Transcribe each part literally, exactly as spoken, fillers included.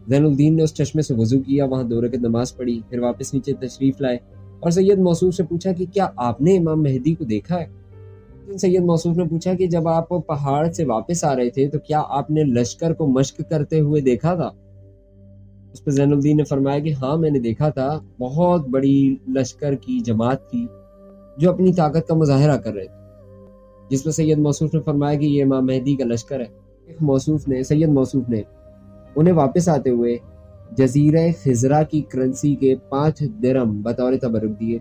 زین الدین نے اس چشمے سے وضو کیا، وہاں دو رکعت نماز پڑھی، پھر واپس نیچے تشریف لائے اور سید موصوف سے پوچھا کہ کیا آپ نے امام مہدی کو دیکھا ہے؟ سید موصوف نے پوچھا کہ جب آپ پہاڑ سے واپس آ رہے تھے تو کیا آپ نے لشکر کو مشق کرتے ہوئے دیکھا تھا؟ اس پہ زین الدین نے فرمایا کہ ہاں میں نے دیکھا تھا، بہت بڑی لشکر کی جماعت تھی جو اپنی طاقت کا مظاہرہ کر رہے تھے، جس پہ سید موصوف نے فرمایا کہ یہ امام مہدی کا لشکر ہے۔ موصوف نے سید موصوف نے انہیں واپس آتے ہوئے جزیرہ خزرہ کی کرنسی کے پانچ درم بطور تبرک دیے۔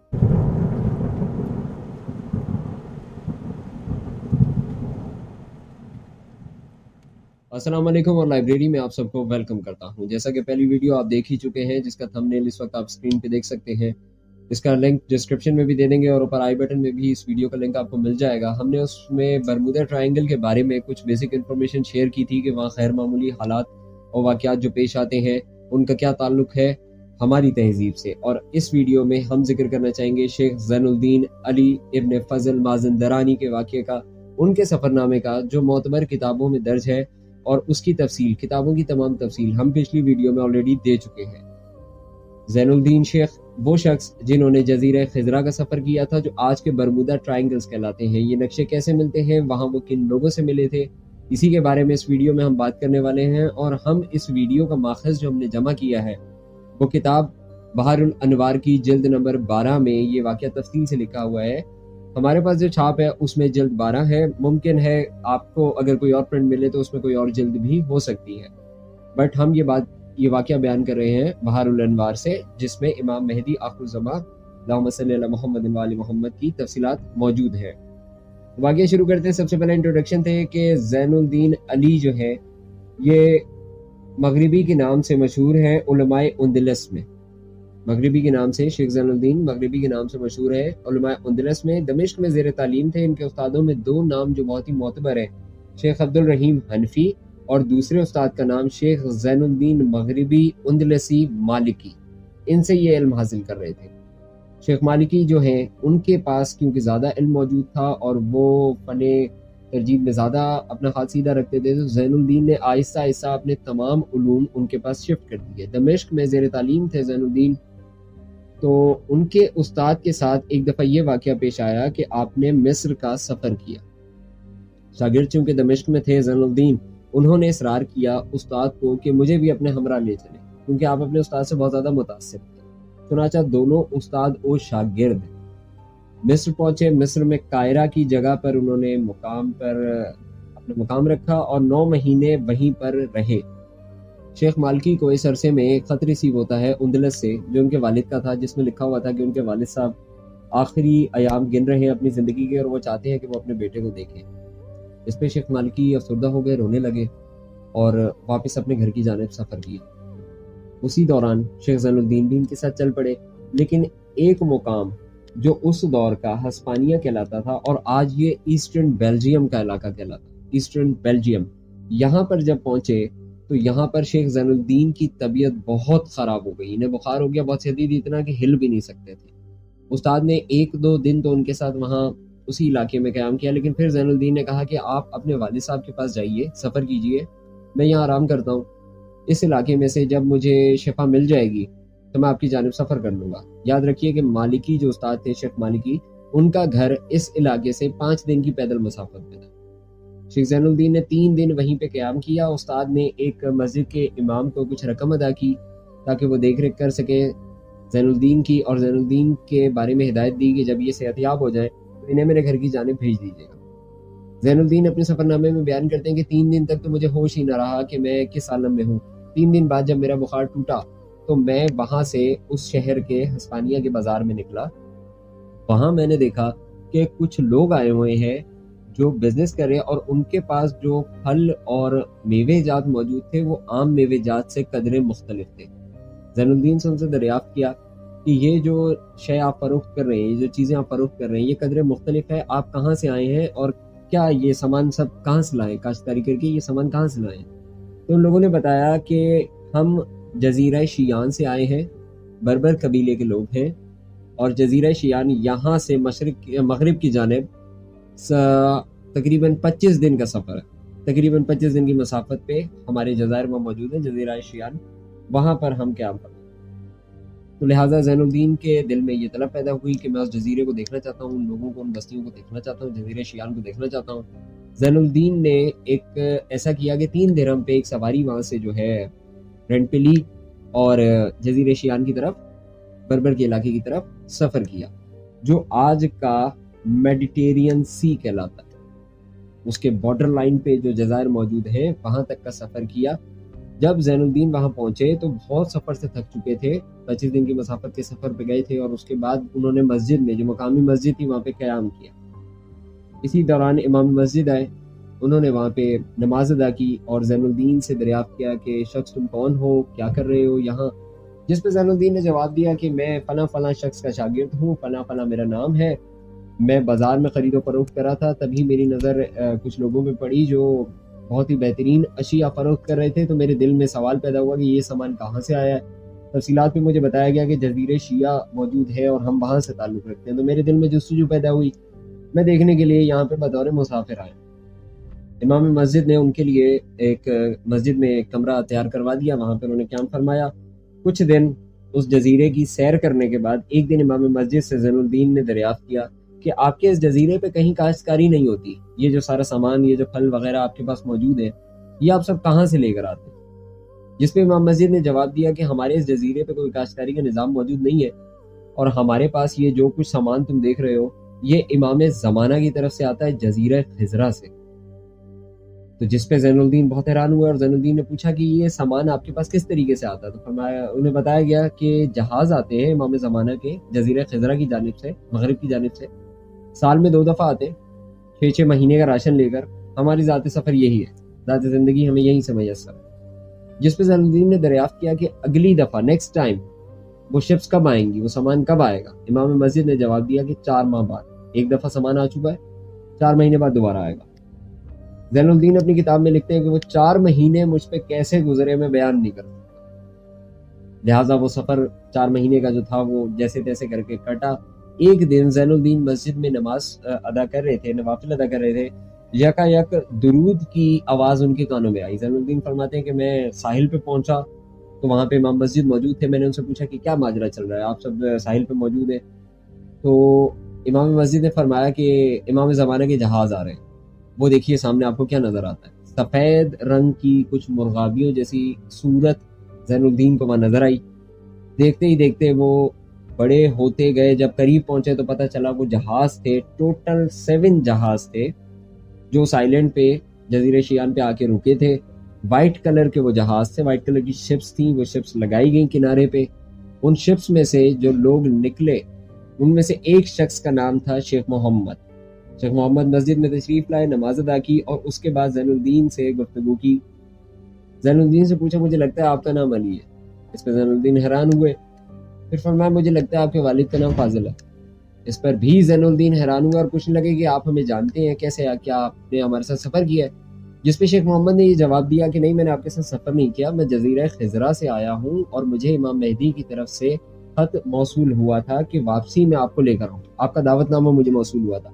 السلام علیکم اور لائبریری میں آپ سب کو ویلکم کرتا ہوں۔ جیسا کہ پہلی ویڈیو آپ دیکھ ہی چکے ہیں جس کا تھمبنیل اس وقت آپ سکرین پہ دیکھ سکتے ہیں، اس کا لنک ڈسکرپشن میں بھی دے دیں گے اور اوپر آئی بٹن میں بھی اس ویڈیو کا لنک آپ کو مل جائے گا۔ ہم نے اس میں برمودا ٹرائنگل کے بارے میں کچھ بیسک انفارمیشن شیئر کی تھی کہ وہاں غیر معمولی حالات اور واقعات جو پیش آتے ہیں ان کا کیا تعلق ہے ہماری تہذیب سے، اور اس ویڈیو میں ہم ذکر کرنا چاہیں گے شیخ زین الدین علی ابن فضل مازندرانی کے واقعے کا، ان کے سفر نامے کا جو معتبر کتابوں میں درج ہے، اور اس کی تفصیل، کتابوں کی تمام تفصیل ہم پچھلی ویڈیو میں آلریڈی دے چکے ہیں۔ زین الدین شیخ وہ شخص جنہوں نے جزیرہ خزرہ کا سفر کیا تھا جو آج کے برمودا ٹرائنگلز کہلاتے ہیں۔ یہ نقشے کیسے ملتے ہیں، وہاں وہ کن لوگوں سے ملے تھے، اسی کے بارے میں اس ویڈیو میں ہم بات کرنے والے ہیں، اور ہم اس ویڈیو کا ماخذ جو ہم نے جمع کیا ہے وہ کتاب بحر الانوار کی جلد نمبر بارہ میں یہ واقعہ تفصیل سے لکھا ہوا ہے۔ ہمارے پاس جو چھاپ ہے اس میں جلد بارہ ہے، ممکن ہے آپ کو اگر کوئی اور پرنٹ ملے تو اس میں کوئی اور جلد بھی ہو سکتی ہے، بٹ ہم یہ بات یہ واقعہ بیان کر رہے ہیں بحر الانوار سے، جس میں امام مہدی آخر الزمان اللہم صلی علی محمد و آل محمد کی تفصیلات موجود ہیں۔ واقعہ شروع کرتے ہیں۔ سب سے پہلے انٹروڈکشن تھے کہ زین الدین علی جو ہے یہ مغربی کے نام سے مشہور ہے علماء اندلس میں، مغربی کے نام سے شیخ زین الدین مغربی کے نام سے مشہور ہے علماء اندلس میں، دمشق میں زیر تعلیم تھے۔ ان کے استادوں میں دو نام جو بہت ہی معتبر ہیں، شیخ عبد الرحیم حنفی اور دوسرے استاد کا نام شیخ زین الدین مغربی اندلسی مالکی، ان سے یہ علم حاصل کر رہے تھے۔ شیخ مالکی جو ہیں ان کے پاس کیونکہ زیادہ علم موجود تھا اور وہ فن ترجیح میں زیادہ اپنا ہاتھ سیدھا رکھتے تھے، تو زین الدین نے آہستہ آہستہ اپنے تمام علوم ان کے پاس شفٹ کر دیے۔ دمشق میں زیر تعلیم تھے زین الدین، تو ان کے استاد کے ساتھ ایک دفعہ یہ واقعہ پیش آیا کہ آپ نے مصر کا سفر کیا۔ شاگرد چونکہ دمشق میں تھے زین الدین، انہوں نے اصرار کیا استاد کو کہ مجھے بھی اپنے ہمراہ لے چلیں، کیونکہ آپ اپنے استاد سے بہت زیادہ متاثر تھے۔ چنانچہ دونوں استاد اور شاگرد مصر پہنچے۔ مصر میں قاہرہ کی جگہ پر انہوں نے مقام پر اپنا مقام رکھا اور نو مہینے وہیں پر رہے۔ شیخ مالکی کو اس عرصے میں ایک خط ریسیو ہوتا ہے اندلس سے جو ان کے والد کا تھا، جس میں لکھا ہوا تھا کہ ان کے والد صاحب آخری ایام گن رہے ہیں اپنی زندگی کے اور وہ چاہتے ہیں کہ وہ اپنے بیٹے کو دیکھیں۔ اس پہ شیخ مالکی افسردہ ہو گئے، رونے لگے اور واپس اپنے گھر کی جانب سفر کیا۔ اسی دوران شیخ زین الدین بھی ان کے ساتھ چل پڑے، لیکن ایک مقام جو اس دور کا ہسپانیہ کہلاتا تھا اور آج یہ ایسٹرن بیلجیم کا علاقہ کہلاتا ہے، ایسٹرن بیلجیم، یہاں پر جب پہنچے تو یہاں پر شیخ زین الدین کی طبیعت بہت خراب ہو گئی، انہیں بخار ہو گیا بہت شدید، اتنا کہ ہل بھی نہیں سکتے تھے۔ استاد نے ایک دو دن تو ان کے ساتھ وہاں اسی علاقے میں قیام کیا، لیکن پھر زین الدین نے کہا کہ آپ اپنے والد صاحب کے پاس جائیے، سفر کیجئے، میں یہاں آرام کرتا ہوں، اس علاقے میں سے جب مجھے شفا مل جائے گی تو میں آپ کی جانب سفر کر لوں گا۔ یاد رکھیے کہ مالکی جو استاد تھے شیخ مالکی، ان کا گھر اس علاقے سے پانچ دن کی پیدل مسافت پہ تھا۔ شیخ زین الدین نے تین دن وہیں پہ قیام کیا۔ استاد نے ایک مسجد کے امام کو کچھ رقم ادا کی تاکہ وہ دیکھ ریکھ کر سکے زین الدین کی، اور زین الدین کے بارے میں ہدایت دی کہ جب یہ صحت یاب ہو جائے تو انہیں میرے گھر کی جانب بھیج دیجیے گا۔ زین الدین اپنے سفر نامے میں بیان کرتے ہیں کہ تین دن تک تو مجھے ہوش ہی نہ رہا کہ میں کس عالم میں ہوں۔ تین دن بعد جب میرا بخار ٹوٹا تو میں وہاں سے اس شہر کے ہسپانیہ کے بازار میں نکلا۔ وہاں میں نے دیکھا کہ کچھ لوگ آئے ہوئے ہیں جو بزنس کر رہے ہیں، اور ان کے پاس جو پھل اور میوے جات موجود تھے وہ عام میوے جات سے قدرے مختلف تھے۔ زین الدین سے ان سے دریافت کیا کہ یہ جو شے آپ فروخت کر رہے ہیں، یہ جو چیزیں آپ فروخت کر رہے ہیں، یہ قدرے مختلف ہے، آپ کہاں سے آئے ہیں اور کیا یہ سامان سب کہاں سے لائے، کاشتکاری کر کے یہ سامان کہاں سے لائے؟ تو ان لوگوں نے بتایا کہ ہم جزیرہ شیان سے آئے ہیں، بربر قبیلے کے لوگ ہیں، اور جزیرہ شیان یہاں سے مشرق مغرب کی جانب تقریباً پچیس دن کا سفر ہے۔ تقریباً پچیس دن کی مسافت پہ ہمارے جزائر میں موجود ہیں، جزیرہ شیان، وہاں پر ہم قیام کریں۔ تو لہٰذا زین الدین کے دل میں یہ طلب پیدا ہوئی کہ میں اس جزیرے کو دیکھنا چاہتا ہوں، ان لوگوں کو، ان بستیوں کو دیکھنا چاہتا ہوں، جزیرہ شیان کو دیکھنا چاہتا ہوں۔ زین الدین نے ایک ایسا کیا کہ تین درہم پہ ایک سواری وہاں سے جو ہے رینٹ پہ لی اور جزیرہ شیان کی طرف، بربر کے علاقے کی طرف سفر کیا، جو آج کا میڈیٹرین سی کہلاتا ہے۔ اس کے بارڈر لائن پہ جو جزائر موجود ہیں وہاں تک کا سفر کیا۔ جب زین الدین وہاں پہنچے تو بہت سفر سے تھک چکے تھے، پچیس دن کی مسافت کے سفر پہ گئے تھے، اور اس کے بعد انہوں نے مسجد میں، جو مقامی مسجد تھی، وہاں پہ قیام کیا۔ اسی دوران امام مسجد آئے، انہوں نے وہاں پہ نماز ادا کی اور زین الدین سے دریافت کیا کہ شخص تم کون ہو، کیا کر رہے ہو یہاں؟ جس پہ زین الدین نے جواب دیا کہ میں فلاں فلاں شخص کا شاگرد ہوں، فلاں فلاں میرا نام ہے، میں بازار میں خرید و فروخت کرا تھا، تبھی میری نظر کچھ لوگوں پہ پڑی جو بہت ہی بہترین اشیاء فروخت کر رہے تھے، تو میرے دل میں سوال پیدا ہوا کہ یہ سامان کہاں سے آیا ہے۔ تفصیلات میں مجھے بتایا گیا کہ جزیرہ شیعہ موجود ہے اور ہم وہاں سے تعلق رکھتے ہیں، تو میرے دل میں جستجو پیدا ہوئی، میں دیکھنے کے لیے یہاں پہ بطور مسافر آیا۔ امام مسجد نے ان کے لیے ایک مسجد میں ایک کمرہ تیار کروا دیا، وہاں پہ انہوں نے قیام فرمایا۔ کچھ دن اس جزیرے کی سیر کرنے کے بعد ایک دن امام مسجد سے زین الدین نے دریافت کیا کہ آپ کے اس جزیرے پہ کہیں کاشتکاری نہیں ہوتی، یہ جو سارا سامان، یہ جو پھل وغیرہ آپ کے پاس موجود ہے، یہ آپ سب کہاں سے لے کر آتے ہیں؟ جس پہ امام مسجد نے جواب دیا کہ ہمارے اس جزیرے پہ کوئی کاشتکاری کا نظام موجود نہیں ہے، اور ہمارے پاس یہ جو کچھ سامان تم دیکھ رہے ہو یہ امام زمانہ کی طرف سے آتا ہے، جزیرہ خضرہ سے۔ تو جس پہ زین الدین بہت حیران ہوئے، اور زین الدین نے پوچھا کہ یہ سامان آپ کے پاس کس طریقے سے آتا ہے؟ تو فرمایا، انہیں بتایا گیا کہ جہاز آتے ہیں امام زمانہ کے جزیرہ خضرہ کی جانب سے، مغرب کی جانب سے، سال میں دو دفعہ آتے، چھ چھ مہینے کا راشن لے کر۔ ہماری ذات سفر یہی ہے، ذات زندگی ہمیں یہیں سے میسر ہے۔ جس پہ زین الدین نے دریافت کیا کہ اگلی دفعہ، نیکسٹ ٹائم، وہ شپس کب آئیں گی، وہ سامان کب آئے گا؟ امام مسجد نے جواب دیا کہ چار ماہ بعد، ایک دفعہ سامان آ چکا ہے، چار مہینے بعد دوبارہ آئے گا۔ زین الدین اپنی کتاب میں لکھتے ہیں کہ وہ چار مہینے مجھ پہ کیسے گزرے میں بیان نہیں کر سکتا، لہٰذا وہ سفر چار مہینے کا جو تھا وہ جیسے تیسے کر کے کٹا۔ ایک دن زین الدین مسجد میں نماز ادا کر رہے تھے، نوافل ادا کر رہے تھے، یکا یک درود کی آواز ان کے کانوں میں آئی۔ زین الدین فرماتے ہیں کہ میں ساحل پہ پہنچا تو وہاں پہ امام مسجد موجود تھے، میں نے ان سے پوچھا کہ کیا ماجرا چل رہا ہے، آپ سب ساحل پہ موجود ہیں؟ تو امام مسجد نے فرمایا کہ امام زمانہ کے جہاز آ رہے ہیں، وہ دیکھیے سامنے آپ کو کیا نظر آتا ہے۔ سفید رنگ کی کچھ مرغابیوں جیسی صورت زین الدین کو وہاں نظر آئی۔ دیکھتے ہی دیکھتے وہ بڑے ہوتے گئے، جب قریب پہنچے تو پتہ چلا وہ جہاز تھے، ٹوٹل سیون جہاز تھے جو اس آئیلینڈ پہ، جزیرہ شیان پہ آ کے رکے تھے۔ وائٹ کلر کے وہ جہاز تھے، وائٹ کلر کی شپس تھیں، وہ شپس لگائی گئیں کنارے پہ۔ ان شپس میں سے جو لوگ نکلے ان میں سے ایک شخص کا نام تھا شیخ محمد۔ شیخ محمد مسجد میں تشریف لائے، نماز ادا کی اور اس کے بعد زین الدین سے گفتگو کی۔ زین الدین سے پوچھا، مجھے لگتا ہے آپ کا نام علی ہے۔ اس پہ زین الدین حیران ہوئے، پھر فرمایا مجھے لگتا ہے آپ کے والد کا نام فاضل ہے۔ اس پر بھی زین الدین حیران ہوئے اور پوچھنے لگے کہ آپ ہمیں جانتے ہیں کیسے، کیا آپ نے ہمارے ساتھ سفر کیا ہے؟ جس پہ شیخ محمد نے یہ جواب دیا کہ نہیں، میں نے آپ کے ساتھ سفر نہیں کیا، میں جزیرہ خضرہ سے آیا ہوں اور مجھے امام مہدی کی طرف سے خط موصول ہوا تھا کہ واپسی میں آپ کو لے کر آؤں، آپ کا دعوت نامہ مجھے موصول ہوا تھا۔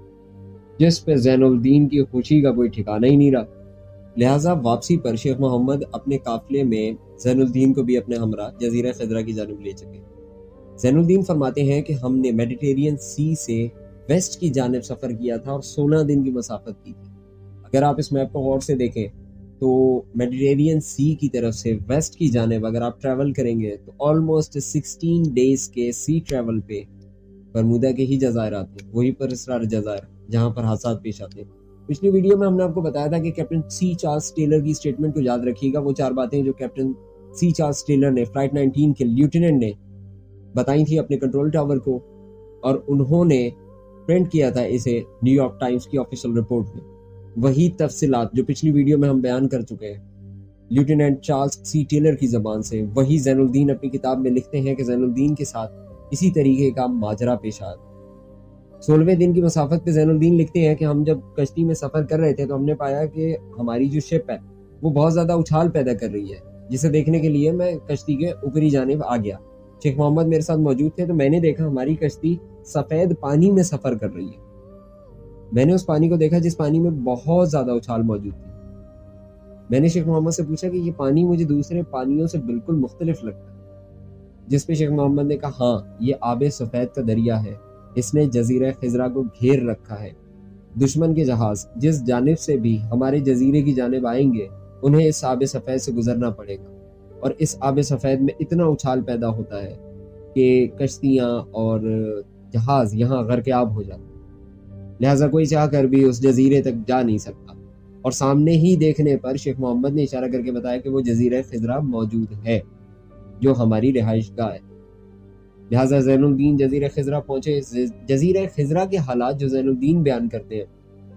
جس پہ زین الدین کی خوشی کا کوئی ٹھکانہ ہی نہیں رہا، لہٰذا واپسی پر شیخ محمد اپنے قافلے میں زین الدین کو بھی اپنے ہمراہ جزیرہ خضرہ کی جانب لے چکے۔ زین الدین فرماتے ہیں کہ ہم نے میڈیٹرین سی سے ویسٹ کی جانب سفر کیا تھا اور سولہ دن کی مسافت کی تھی۔ اگر آپ اس میپ کو غور سے دیکھیں تو میڈیٹرین سی کی طرف سے ویسٹ کی جانب اگر آپ ٹریول کریں گے تو آلموسٹ سکسٹین ڈیز کے سی ٹریول پہ برمودا کے ہی جزائر آتے ہیں، وہی پر اسرار جزائر جہاں پر حادثات پیش آتے ہیں۔ پچھلی ویڈیو میں ہم نے آپ کو بتایا تھا کہ کیپٹن سی چارلس ٹیلر کی اسٹیٹمنٹ کو یاد رکھیے گا، وہ چار باتیں جو کیپٹن سی چارلس ٹیلر نے فلائٹ نائنٹین کے لیوٹیننٹ نے بتائی تھی اپنے کنٹرول ٹاور کو، اور انہوں نے پرنٹ کیا تھا اسے نیو یارک ٹائمز کی آفیشیل رپورٹ میں۔ وہی تفصیلات جو پچھلی ویڈیو میں ہم بیان کر چکے ہیں لیوٹیننٹ چارلس سی ٹیلر کی زبان سے، وہی زین الدین اپنی کتاب میں لکھتے ہیں کہ زین الدین کے ساتھ اسی طریقے کا ماجرا پیش آیا۔ سولہویں دن کی مسافت پہ زین الدین لکھتے ہیں کہ ہم جب کشتی میں سفر کر رہے تھے تو ہم نے پایا کہ ہماری جو شپ ہے وہ بہت زیادہ اچھال پیدا کر رہی ہے، جسے دیکھنے کے لیے میں کشتی کے اوپری جانب آ گیا۔ شیخ محمد میرے ساتھ موجود تھے تو میں نے دیکھا ہماری کشتی سفید پانی میں سفر کر رہی ہے۔ میں نے اس پانی کو دیکھا جس پانی میں بہت زیادہ اچھال موجود تھی۔ میں نے شیخ محمد سے پوچھا کہ یہ پانی مجھے دوسرے پانیوں سے بالکل مختلف لگتا ہے، جس پہ شیخ محمد نے کہا ہاں یہ آب سفید کا دریا ہے، اس نے جزیرہ خضرا کو گھیر رکھا ہے، دشمن کے جہاز جس جانب سے بھی ہمارے جزیرے کی جانب آئیں گے انہیں اس آب سفید سے گزرنا پڑے گا، اور اس آب سفید میں اتنا اچھال پیدا ہوتا ہے کہ کشتیاں اور جہاز یہاں غرق آب ہو جاتے ہیں، لہٰذا کوئی چاہ کر بھی اس جزیرے تک جا نہیں سکتا۔ اور سامنے ہی دیکھنے پر شیخ محمد نے اشارہ کر کے بتایا کہ وہ جزیرہ خضرا موجود ہے جو ہماری رہائش گاہ ہے۔ لہٰذا زین الدین جزیرہ خضرا پہنچے۔ جزیرہ خضرا کے حالات جو زین الدین بیان کرتے ہیں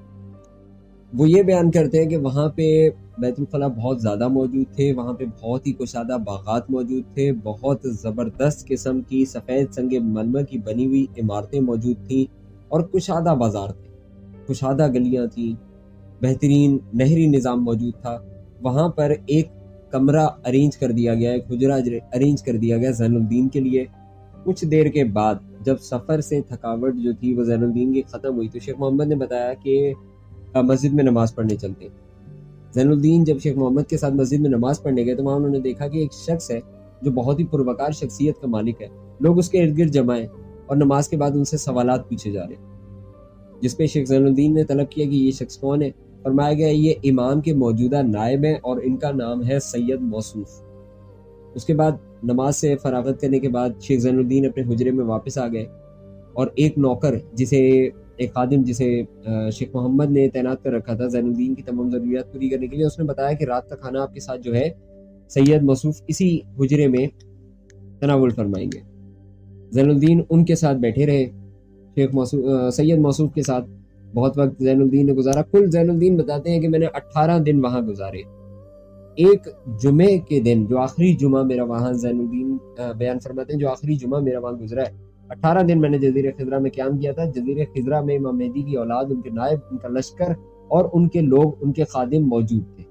وہ یہ بیان کرتے ہیں کہ وہاں پہ بیت الخلاء بہت زیادہ موجود تھے، وہاں پہ بہت ہی کشادہ باغات موجود تھے، بہت زبردست قسم کی سفید سنگ مرمر کی بنی ہوئی عمارتیں موجود تھیں، اور کشادہ بازار تھے، کشادہ گلیاں تھیں، بہترین نہری نظام موجود تھا۔ وہاں پر ایک کمرہ ارینج کر دیا گیا، ایک حجرہ ارینج کر دیا گیا زین الدین کے لیے۔ کچھ دیر کے بعد جب سفر سے تھکاوٹ جو تھی وہ زین الدین کی ختم ہوئی تو شیخ محمد نے بتایا کہ مسجد میں نماز پڑھنے چلتے ہیں۔ زین الدین جب شیخ محمد کے ساتھ مسجد میں نماز پڑھنے گئے تو وہاں انہوں نے دیکھا کہ ایک شخص ہے جو بہت ہی پروقار شخصیت کا مالک ہے، لوگ اس کے ارد گرد جمع ہیں اور نماز کے بعد ان سے سوالات پوچھے جا رہے ہیں، جس پہ شیخ زین الدین نے طلب کیا کہ یہ شخص کون ہے؟ فرمایا گیا یہ امام کے موجودہ نائب ہیں اور ان کا نام ہے سید موصوف۔ اس کے بعد نماز سے فراغت کرنے کے بعد شیخ زین الدین اپنے حجرے میں واپس آ گئے، اور ایک نوکر جسے ایک خادم جسے شیخ محمد نے تعینات کر رکھا تھا زین الدین کی تمام ضروریات پوری کرنے کے لیے، اس نے بتایا کہ رات کا کھانا آپ کے ساتھ جو ہے سید موصوف اسی حجرے میں تناول فرمائیں گے۔ زین الدین ان کے ساتھ بیٹھے رہے، شیخ موصوف سید موصوف کے ساتھ بہت وقت زین الدین نے گزارا۔ کل زین الدین بتاتے ہیں کہ میں نے اٹھارہ دن وہاں گزارے۔ ایک جمعے کے دن جو آخری جمعہ میرا وہاں زین الدین بیان فرماتے ہیں جو آخری جمعہ میرا وہاں گزرا ہے، اٹھارہ دن میں نے جزیرہ خضرا میں قیام کیا تھا۔ جزیرہ خضرا میں امام مہدی کی اولاد، ان کے نائب، ان کا لشکر اور ان کے لوگ، ان کے خادم موجود تھے۔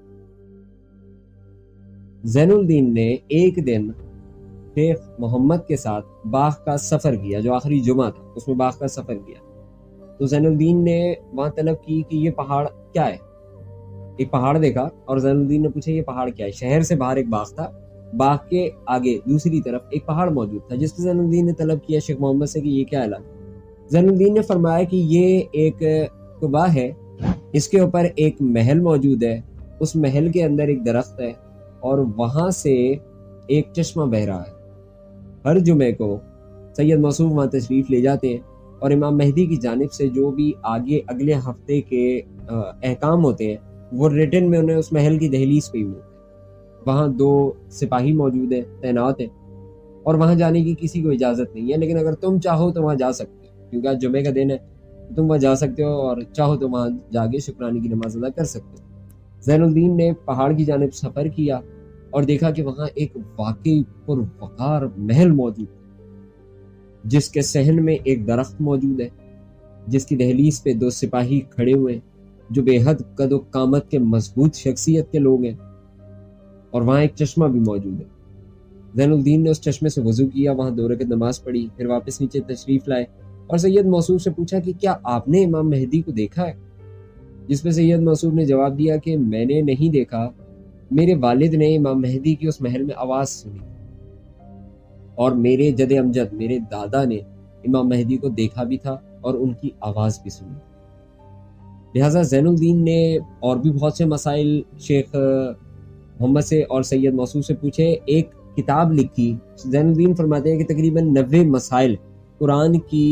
زین الدین نے ایک دن شیخ محمد کے ساتھ باغ کا سفر کیا، جو آخری جمعہ تھا اس میں باغ کا سفر کیا، تو زین الدین نے وہاں طلب کی کہ یہ پہاڑ کیا ہے؟ ایک پہاڑ دیکھا اور زین الدین نے پوچھا یہ پہاڑ کیا ہے؟ شہر سے باہر ایک باغ تھا، باغ کے آگے دوسری طرف ایک پہاڑ موجود تھا، جس پہ زین الدین نے طلب کیا شیخ محمد سے کہ یہ کیا علاقہ؟ زین الدین نے فرمایا کہ یہ ایک قبا ہے، اس کے اوپر ایک محل موجود ہے، اس محل کے اندر ایک درخت ہے، اور وہاں سے ایک چشمہ بہ رہا ہے۔ ہر جمعے کو سید موصوف وہاں تشریف لے جاتے ہیں، اور امام مہدی کی جانب سے جو بھی آگے اگلے ہفتے کے احکام ہوتے ہیں وہ ریٹن میں انہیں اس محل کی دہلیز پہ ہی ہوتے ہیں۔ وہاں دو سپاہی موجود ہیں، تعینات ہیں، اور وہاں جانے کی کسی کو اجازت نہیں ہے، لیکن اگر تم چاہو تو وہاں جا سکتے ہو، کیونکہ آج جمعے کا دن ہے، تم وہاں جا سکتے ہو اور چاہو تو وہاں جا کے شکرانے کی نماز ادا کر سکتے ہو۔ زین الدین نے پہاڑ کی جانب سفر کیا اور دیکھا کہ وہاں ایک واقعی پروقار محل موجود ہے، جس کے صحن میں ایک درخت موجود ہے، جس کی دہلیز پہ دو سپاہی کھڑے ہوئے ہیں جو بے حد قد و قامت کے مضبوط شخصیت کے لوگ ہیں، اور وہاں ایک چشمہ بھی موجود ہے۔ زین الدین نے اس چشمے سے وضو کیا، وہاں دو رکعت نماز پڑھی، پھر واپس نیچے تشریف لائے اور سید موصوف سے پوچھا کہ کیا آپ نے امام مہدی کو دیکھا ہے؟ جس پہ سید موصوف نے جواب دیا کہ میں نے نہیں دیکھا، میرے والد نے امام مہدی کی اس محل میں آواز سنی، اور میرے جد امجد میرے دادا نے امام مہدی کو دیکھا بھی تھا اور ان کی آواز بھی سنی۔ لہٰذا زین الدین نے اور بھی بہت سے مسائل شیخ محمد سے اور سید موصوف سے پوچھے، ایک کتاب لکھی۔ زین الدین فرماتے ہیں کہ تقریباً نوے مسائل قرآن کی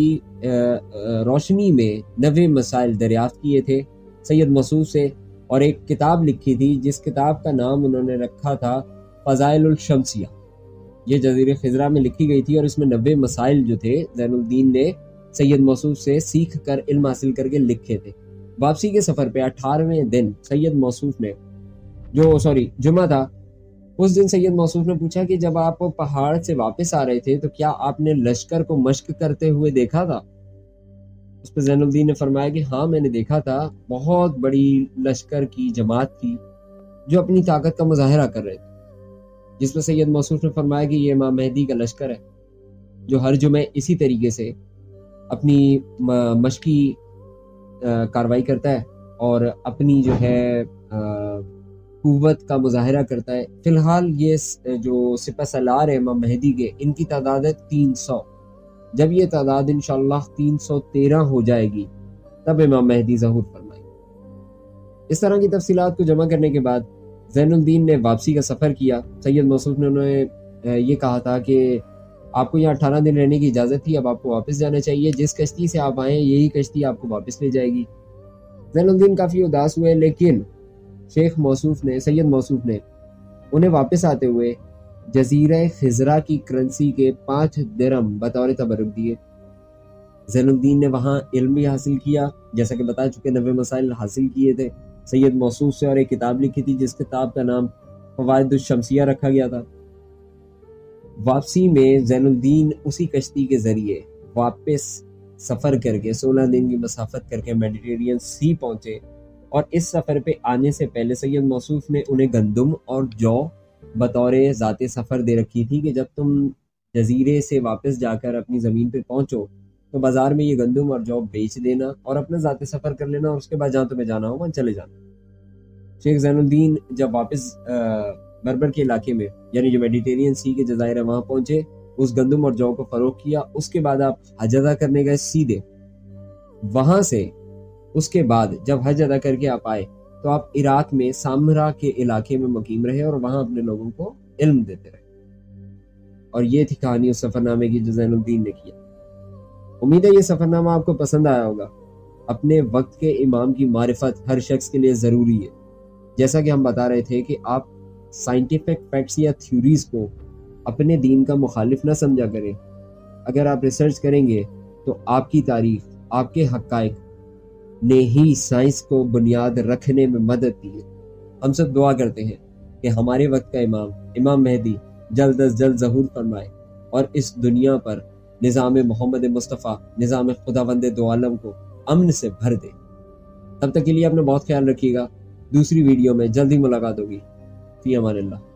روشنی میں نوے مسائل دریافت کیے تھے سید موصوف سے، اور ایک کتاب لکھی تھی جس کتاب کا نام انہوں نے رکھا تھا فضائل الشمسیہ۔ یہ جزیرہ خضرا میں لکھی گئی تھی، اور اس میں نوے مسائل جو تھے زین الدین نے سید موصوف سے سیکھ کر علم حاصل کر کے لکھے تھے۔ واپسی کے سفر پہ اٹھارہویں دن سید موصوف نے جو سوری جمعہ تھا، اس دن سید موصوف نے پوچھا کہ جب آپ پہاڑ سے واپس آ رہے تھے تو کیا آپ نے لشکر کو مشق کرتے ہوئے دیکھا تھا؟ اس پہ زین الدین نے فرمایا کہ ہاں میں نے دیکھا تھا، بہت بڑی لشکر کی جماعت تھی جو اپنی طاقت کا مظاہرہ کر رہے تھے، جس پہ سید موصوف نے فرمایا کہ یہ امام مہدی کا لشکر ہے جو ہر جمعے اسی طریقے سے اپنی مشقی کاروائی کرتا ہے اور اپنی جو ہے قوت کا مظاہرہ کرتا ہے۔ فی الحال یہ جو سپہ سالار ہے امام مہدی کے، ان کی تعداد ہے تین سو۔ جب یہ تعداد انشاءاللہ تین سو تیرہ ہو جائے گی تب امام مہدی ظہور فرمائیں گے۔ اس طرح کی تفصیلات کو جمع کرنے کے بعد زین الدین نے واپسی کا سفر کیا۔ سید موصوف نے انہیں یہ کہا تھا کہ آپ کو یہاں اٹھارہ دن رہنے کی اجازت تھی، اب آپ کو واپس جانا چاہیے، جس کشتی سے آپ آئے ہیں یہی کشتی آپ کو واپس لے جائے گی۔ زین الدین کافی اداس ہوئے، لیکن شیخ موصوف نے سید موصوف نے انہیں واپس آتے ہوئے جزیرہ خزرہ کی کرنسی کے پانچ درم بطور تبرک دیے۔ زین الدین نے وہاں علم بھی حاصل کیا، جیسا کہ بتا چکے نوے مسائل حاصل کیے تھے سید موصوف سے، اور ایک کتاب لکھی تھی جس کتاب کا نام فوائد الشمسیہ رکھا گیا تھا۔ واپسی میں زین الدین اسی کشتی کے ذریعے واپس سفر کر کے سولہ دن کی مسافت کر کے میڈیٹرینین سی پہنچے، اور اس سفر پہ آنے سے پہلے سید موصوف نے انہیں گندم اور جو بطور ذات سفر دے رکھی تھی کہ جب تم جزیرے سے واپس جا کر اپنی زمین پہ پہنچو تو بازار میں یہ گندم اور جو بیچ دینا اور اپنا ذات سفر کر لینا، اور اس کے بعد جہاں تمہیں جانا ہو وہاں چلے جانا۔ شیخ زین الدین جب واپس بربر کے علاقے میں، یعنی جو میڈیٹرینین سی کے جزائر ہے وہاں پہنچے، اس گندم اور جو کو فروخت کیا۔ اس کے بعد آپ حج ادا کرنے گئے سیدھے وہاں سے۔ اس کے بعد جب حج ادا کر کے آپ آئے تو آپ عراق میں سامرا کے علاقے میں مقیم رہے اور وہاں اپنے لوگوں کو علم دیتے رہے۔ اور یہ تھی کہانی اس سفر نامے کی جو زین الدین نے کیا۔ امید ہے یہ سفر نامہ آپ کو پسند آیا ہوگا۔ اپنے وقت کے امام کی معرفت ہر شخص کے لیے ضروری ہے۔ جیسا کہ ہم بتا رہے تھے کہ آپ سائنٹیفک فیکٹس یا تھیوریز کو اپنے دین کا مخالف نہ سمجھا کریں۔ اگر آپ ریسرچ کریں گے تو آپ کی تاریخ، آپ کے حقائق نے ہی سائنس کو بنیاد رکھنے میں مدد دی ہے۔ ہم سب دعا کرتے ہیں کہ ہمارے وقت کا امام امام مہدی جلد از جلد ظہور فرمائے اور اس دنیا پر نظام محمد مصطفیٰ، نظام خداوند دو عالم کو امن سے بھر دے۔ تب تک کے لیے اپنا بہت خیال رکھیے گا۔ دوسری ویڈیو میں جلد ہی ملاقات ہوگی۔ فی امان اللہ۔